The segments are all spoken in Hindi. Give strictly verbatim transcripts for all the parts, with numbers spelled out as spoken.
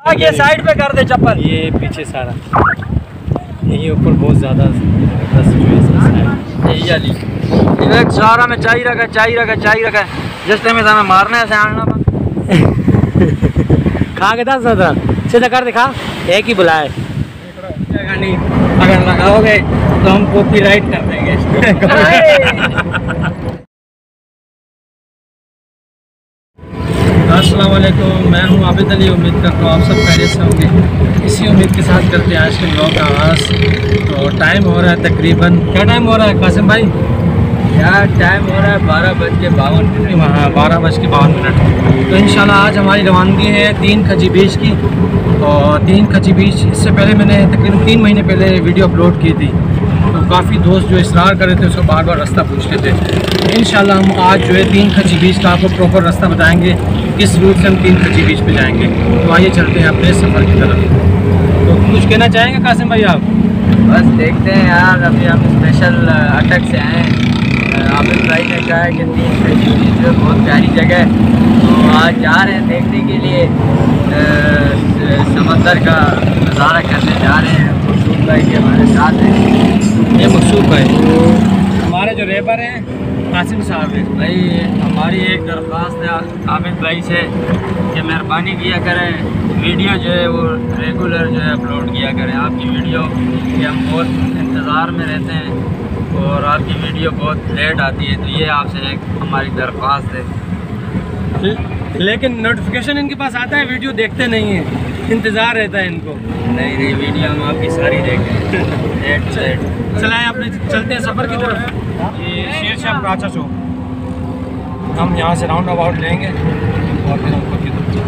ये साइड पे कर दे चप्पल। ये पीछे सारा, यही ऊपर बहुत ज़्यादा यही वाली एक सारा में चाहिए रखा चाहिए रखा चाहिए रखा जिस टाइम में मारना है आना खा के दस था सीधा कर दिखा एक ही बुलाए नहीं अगर लगाओगे तो हम कॉपीराइट कर देंगे। अस्सलाम वालेकुम, मैं हूं आबिद अली। उम्मीद करता हूँ आप सब खैरियत से होंगे। इसी उम्मीद के साथ करते हैं आज के ब्लॉग का आगाज़। तो टाइम हो रहा है तकरीबन, क्या टाइम हो रहा है कासिम भाई? यार टाइम हो रहा है बारह बज के बावन मिनट। वहाँ बारह बज के बावन मिनट। तो इंशाल्लाह आज हमारी रवानगी है दीन खजी बीच की। और दीन खजी बीच इससे पहले मैंने तकरीबन तीन महीने पहले वीडियो अपलोड की थी। तो काफ़ी दोस्त जो इसरार कर रहे थे उसको बार बार रास्ता पूछते थे। इंशाल्लाह हम आज जो है दीन खजी बीच का आपको प्रॉपर रास्ता बताएंगे, किस रूट से हम दीन खजी बीच पे जाएंगे। तो आइए चलते हैं अपने सफ़र की तरफ। तो कुछ कहना चाहेंगे कासिम भाई आप? बस देखते हैं यार, अभी हम स्पेशल अटक से आए हैं। आबिद भाई ने कहा है कि दीन खजी बीच जो बहुत प्यारी जगह है, तो आज जा रहे हैं देखने के लिए। समंदर का नज़ारा करने जा रहे हैं। मकसूद भाई के हमारे साथ हैं। ये मकसूद भाई हमारे जो रेबर हैं कासिम साहब है। भाई हमारी एक दरख्वास्त है आबिद भाई से कि मेहरबानी किया करें, वीडियो जो है वो रेगुलर जो है अपलोड किया करें आपकी वीडियो, कि हम बहुत इंतज़ार में रहते हैं और आपकी वीडियो बहुत लेट आती है। तो ये आपसे एक हमारी दरख्वास्त है। लेकिन नोटिफिकेशन इनके पास आता है, वीडियो देखते नहीं हैं, इंतज़ार रहता है इनको। नहीं नहीं वीडियो हम आपकी सारी देखें लेट से लेट। चलाएँ अपने चलते हैं सफ़र की तरफ। ये शेर शाह प्राचा चौक, हम यहाँ से राउंड अबाउट लेंगे और फिर ऊपर की तरफ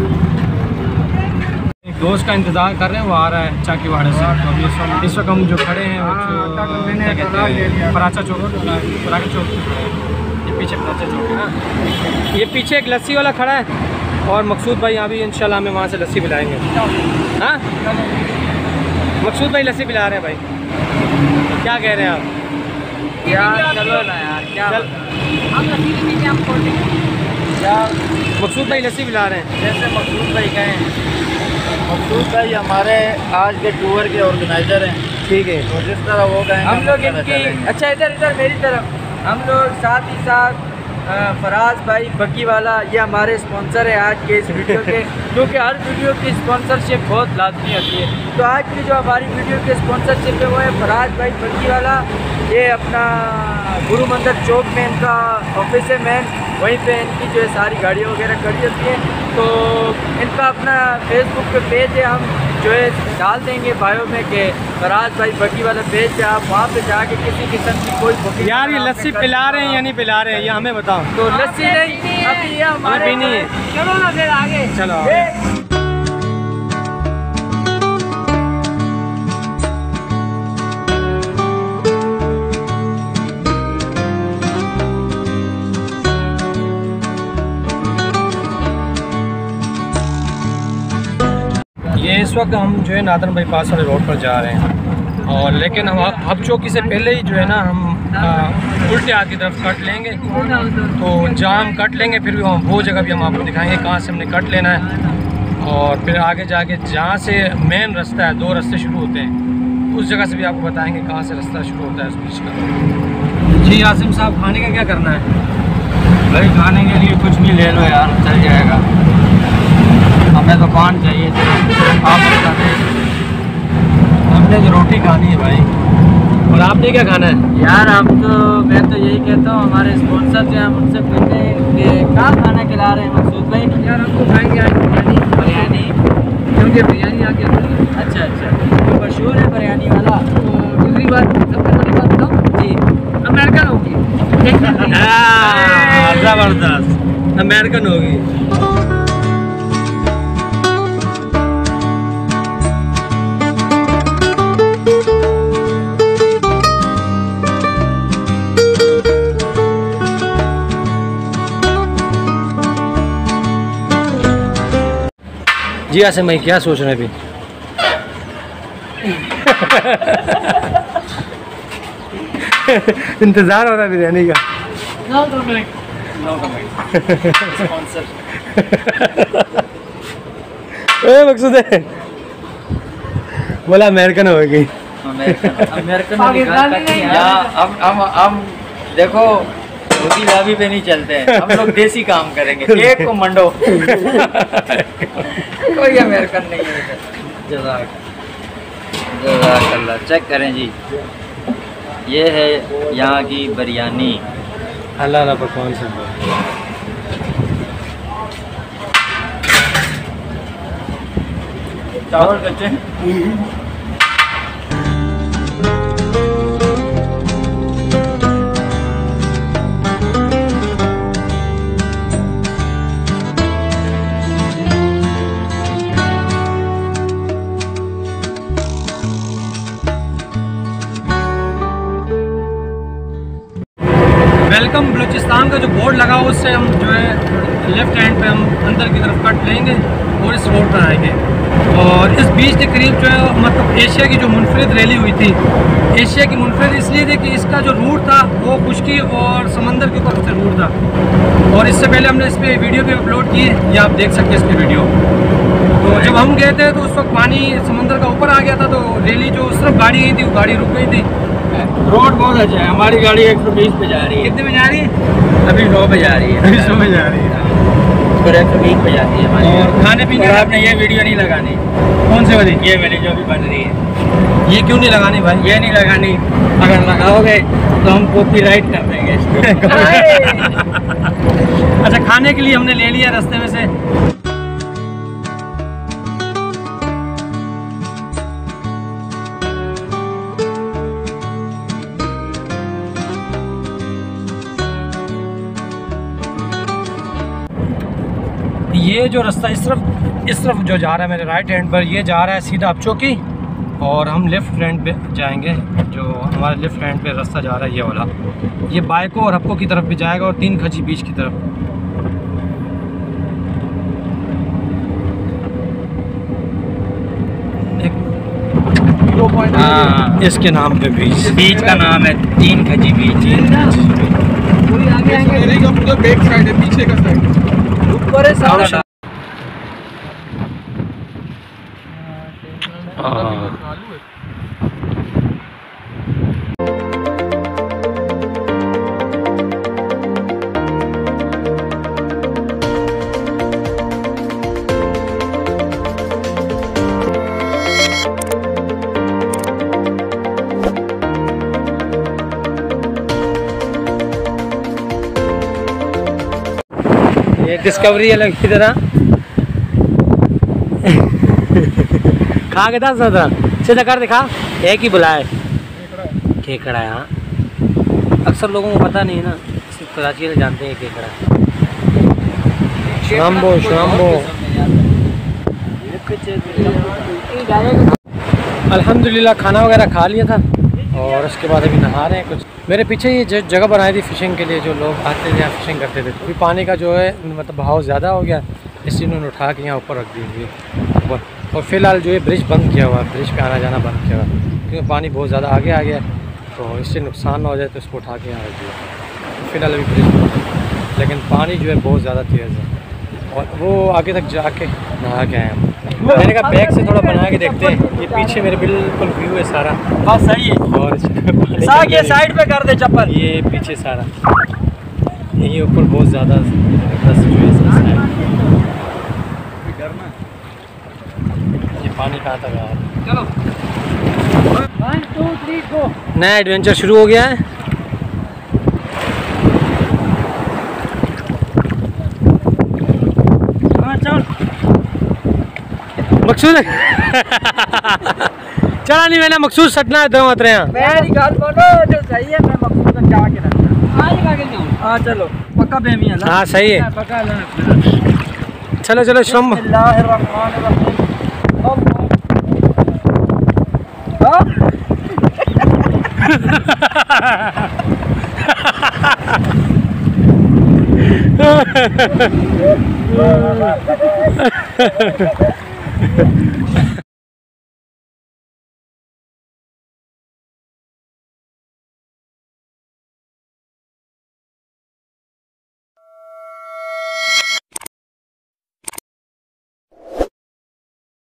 एक दोस्त का इंतज़ार कर रहे हैं, वो आ रहा है चाकीवाड़े से। तो अभी इस वक्त इस वक्त हम जो खड़े हैं वो क्या कहते हैं प्राचा चौक, प्राचा चौक ये पीछे प्राचा चौक है ना। ये पीछे एक लस्सी वाला खड़ा है और मकसूद भाई अभी इंशाल्लाह हमें वहाँ से लस्सी पिलाएंगे। हाँ मकसूद भाई लस्सी पिला रहे हैं भाई, क्या कह रहे हैं आप? यार चलो ना यार, क्या चल हम लस्सी पीएंगे, हम खोल यार। मकसूद भाई लस्सी पिला रहे हैं। जैसे मकसूद भाई कहें, मकसूद भाई हमारे आज के टूर के ऑर्गेनाइजर हैं। ठीक है, तो जिस तरह वो कहें हम लोग इनकी। अच्छा इधर इधर मेरी तरफ, हम लोग साथ ही साथ फराज भाई बग्गी वाला, ये हमारे स्पॉन्सर है आज के इस वीडियो के, क्योंकि हर वीडियो की स्पॉन्सरशिप बहुत लाजमी होती है। तो आज की जो हमारी वीडियो की स्पॉन्सरशिप है वो है फराज भाई बग्गी वाला। ये अपना गुरु मंदिर चौक में इनका ऑफिस है मैन, वहीं पे इनकी जो है सारी गाड़ियाँ वगैरह खड़ी होती हैं। तो इनका अपना फेसबुक पे पेज है, हम जो है डाल देंगे बायो में कि फराज भाई बग्गी वाला पेज है, आप वहाँ पे जाके किसी किस्म की कोई बुकिंग। यार ये लस्सी पिला रहे हैं या नहीं पिला रहे हैं ये हमें बताओ। तो लस्सी नहीं अभी ये हमारे पीनी है। चलो ना फिर आगे चलो आगे। ये इस वक्त हम जो है नादन बाईपास वाले रोड पर जा रहे हैं, और लेकिन हम हब चौकी से पहले ही जो है ना हम आ, उल्टे हाथ की तरफ कट लेंगे। तो जाम कट लेंगे, फिर भी हम वो जगह भी हम आपको दिखाएंगे कहाँ से हमने कट लेना है। और फिर आगे जाके जहाँ से मेन रास्ता है, दो रास्ते शुरू होते हैं, उस जगह से भी आपको बताएंगे कहाँ से रास्ता शुरू होता है उस बीच का। जी आसिम साहब खाने का क्या करना है? भाई खाने के लिए कुछ भी ले लो यार, चल जाएगा। हमें तो पान चाहिए थे, आप बता दें। हमने जो रोटी खानी है भाई, और आपने क्या खाना है? यार हम तो मैं तो यही कहता हूँ हमारे स्पॉन्सर जो हैं हम उनसे पूछते हैं कि क्या खाना खिला रहे हैं मकसूद भाई। यार हम तो खाएंगे आज बिरयानी। बिरयानी, क्योंकि बिरयानी आके अच्छा अच्छा तो मशहूर है बिरयानी वाला। तो दूसरी बात सबसे बड़ी बात बताऊँ जी, अमेरिकन होगी। ज़बरदस्त अमेरिकन होगी। जी आसिम भाई क्या सोच रहे हैं अभी? इंतज़ार हो रहा है बिरयानी का। No comment, no comment. Sponsor a Maqsood है बोला अमेरिकन हो गई। अमेरिकन पाकिस्तानी नहीं है। हम हम हम देखो सऊदी लाभी पे नहीं चलते हैं, हम लोग देसी काम करेंगे। एक को मंडो कोई अमेरिकन नहीं है इधर। जज़ाक जज़ाकल्लाह। चेक करें जी, ये है यहाँ की बिरयानी। अल्लाह अल्लाह पकवान से चावल कच्चे वेलकम बलूचिस्तान का जो बोर्ड लगा हो उससे हम जो है लेफ्ट हैंड पे हम अंदर की तरफ कट लेंगे और इस रोड पर आएंगे। और इस बीच के करीब जो है मतलब एशिया की जो मुनफरिद रैली हुई थी, एशिया की मुनफरिद इसलिए थी कि इसका जो रूट था वो खुशकी और समंदर के ऊपर से रूट था। और इससे पहले हमने इस पर वीडियो भी अपलोड की है, ये आप देख सकते हैं इस पर वीडियो। तो जब हम गए थे तो उस वक्त पानी समंदर का ऊपर आ गया था, तो रैली जो उस तरफ गाड़ी गई थी वो गाड़ी रुक गई थी। रोड बहुत अच्छा है। हमारी गाड़ी एक सौ बीस पे जा रही है। कितने में जा रही है? अभी सौ पे जा रही है। अभी सौ में जा रही है पर एक सौ बीस पे जाती है हमारी। और खाने पीने और आपने ये वीडियो नहीं लगानी। कौन से वाली? ये वाली जो भी बन रही है, ये क्यों नहीं लगानी भाई? ये नहीं लगानी। अगर लगाओगे तो हम कॉपीराइट कर देंगे इस पे। अच्छा, खाने के लिए हमने ले लिया रास्ते में से। ये जो रास्ता इस तरफ इस तरफ जो जा रहा है मेरे राइट हैंड पर, ये जा रहा है सीधा अपचौकी और हम लेफ़्ट हैंड पे जाएंगे। जो हमारे लेफ़्ट हैंड पे रास्ता जा रहा है ये वाला, ये बाइको और हप्को की तरफ भी जाएगा और तीन खजी बीच की तरफ। हाँ, इसके नाम पे बीच बीच का नाम है तीन खजी बीच। कोई आगे आएंगे बैक साइड है, पीछे का साइड ऊपर है सामने। ये डिस्कवरी अलग की तरह खा के दस था सीधा कर दिखा। एक ही बुलाए केकड़ा है। हाँ, अक्सर लोगों को पता नहीं है ना, सिर्फ कराची में जानते हैं केकड़ा। शाम्बो शाम्बो अल्हम्दुलिल्लाह खाना वगैरह खा लिया था और उसके बाद अभी नहा रहे हैं। कुछ मेरे पीछे ये जो जगह बनाई थी फ़िशिंग के लिए, जो लोग आते थे यहाँ फ़िशिंग करते थे, क्योंकि पानी का जो है मतलब बहाव ज़्यादा हो गया, इसलिए उन्होंने उठा के यहाँ ऊपर रख दी हुई ऊपर। और फ़िलहाल जो है ब्रिज बंद किया हुआ है, ब्रिज पे आना जाना बंद किया हुआ है, क्योंकि पानी बहुत ज़्यादा आगे आ गया है, तो इससे नुकसान ना हो जाए तो इसको उठा के यहाँ रख दिया। तो फ़िलहाल अभी ब्रिज बंद है, लेकिन पानी जो है बहुत ज़्यादा तेज़ है और वो आगे तक जाके नहा के आए हम। मैंने कहा बैग से थोड़ा बना के देखते हैं। ये पीछे मेरे बिल्कुल व्यू है सारा, बस सही है। और साग ये साइड पे कर दे चप्पल। ये पीछे सारा, यही ऊपर बहुत ज़्यादा सिचुएशन है। ये पानी कहाँ तक आ रहा है? चलो वन टू थ्री गो। नया एडवेंचर शुरू हो गया है। मकसूद चला नहीं मैंने मकसूद सटना दो मत रहे हैं। मेरी गाल बोलो जो सही है, मैं मकसूद में क्या के रखता। आज आगे जाओ। हाँ चलो पक्का बेमी है। हाँ सही है, पक्का लेना। चलो चलो श्रम।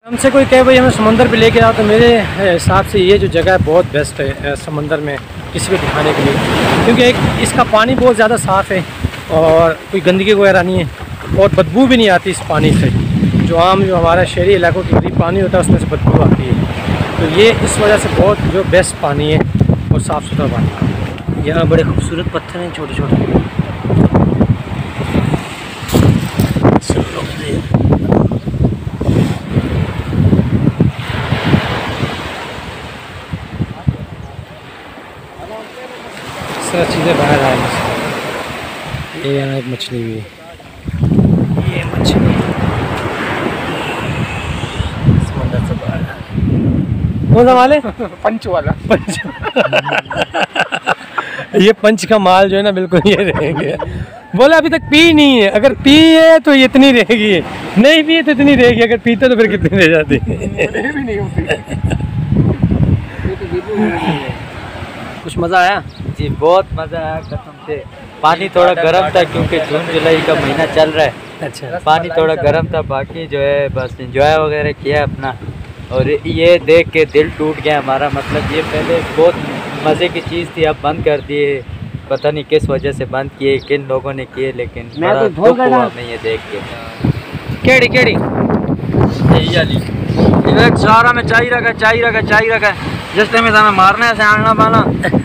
हमसे कोई कहे भाई हमें समंदर पे लेके आओ, तो मेरे हिसाब से ये जो जगह है बहुत बेस्ट है समंदर में किसी को दिखाने के लिए, क्योंकि एक इसका पानी बहुत ज़्यादा साफ़ है और कोई गंदगी वगैरह नहीं है और बदबू भी नहीं आती इस पानी से। जो आम जो हमारा शहरी इलाकों की गरीब पानी होता है उसमें से बदबू आती है, तो ये इस वजह से बहुत जो बेस्ट पानी है और साफ़ सुथरा पानी। यहाँ बड़े खूबसूरत पत्थर हैं छोटे छोटे। सारी चीज़ें बाहर आ रही हैं। ये यहाँ एक मछली भी है, ये मछली समंदर से बाहर। कौन सा माल है? पंच वाला। पंच। ये पंच का माल जो है ना बिल्कुल ये रहेंगे। बोले अभी तक पी नहीं है, अगर पी है तो इतनी रहेगी, नहीं पी तो इतनी रहेगी, अगर पीते तो फिर कितनी रह जाती भी नहीं होती। कुछ मज़ा आया जी, बहुत मज़ा आया कसम से। पानी थोड़ा गर्म था क्योंकि जून जुलाई का महीना चल रहा है। अच्छा, पानी थोड़ा गर्म था, बाकी जो है बस एंजॉय वगैरह किया अपना। और ये देख के दिल टूट गया हमारा, मतलब ये पहले बहुत मज़े की चीज़ थी, अब बंद कर दिए। पता नहीं किस वजह से बंद किए, किन लोगों ने किए, लेकिन मैं बड़ा तो दुख हुआ हमें ये देख के। केड़ी केड़ी सारा में चाय रखा चाय रखा चाय रखा जिस टाइम में मारना है आना पाना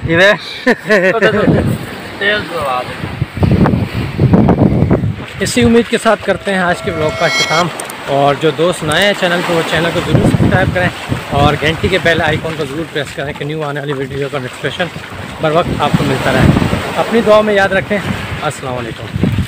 इसी उम्मीद के साथ करते हैं आज के ब्लॉग का अख्ताम। और जो दोस्त नए हैं चैनल को, वो चैनल को ज़रूर सब्सक्राइब करें और घंटी के बेल आइकॉन को ज़रूर प्रेस करें कि न्यू आने वाली वीडियो का नोटिफिकेशन बर वक्त आपको मिलता रहे। अपनी दुआ में याद रखें। अस्सलाम वालेकुम।